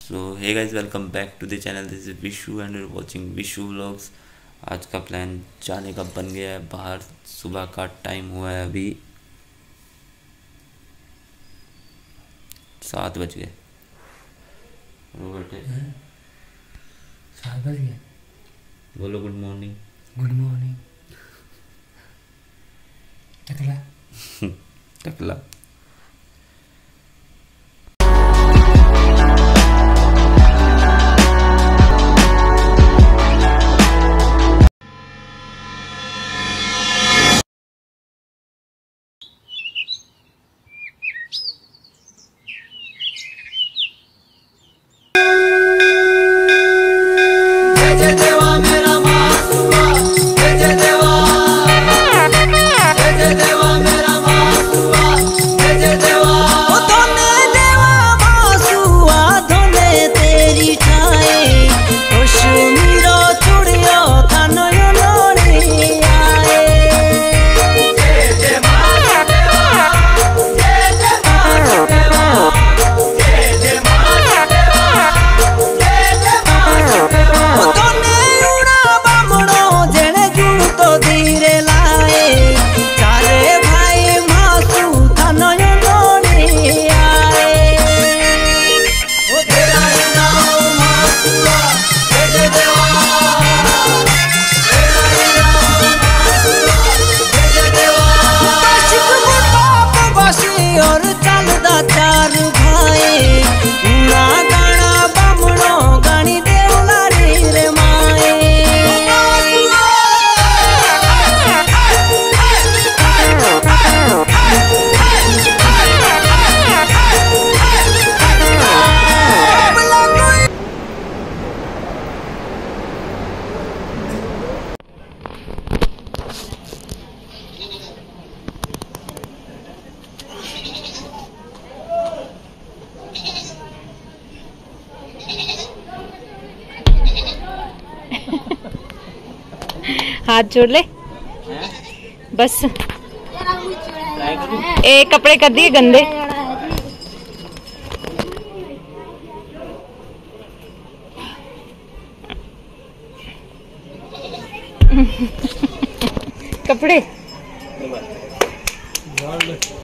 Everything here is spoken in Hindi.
So hey guys, welcome back to the channel. This is Vishu and you watching Vishu vlogs. आज का प्लान जाने का बन गया है बाहर। सुबह का टाइम हुआ है, अभी 7 बज गए। 7 बज गए। बोलो गुड मॉर्निंग। Good morning. टकला टकला। हाथ जोड़ ले बस। ए कपड़े कर दिए गंदे। कपड़े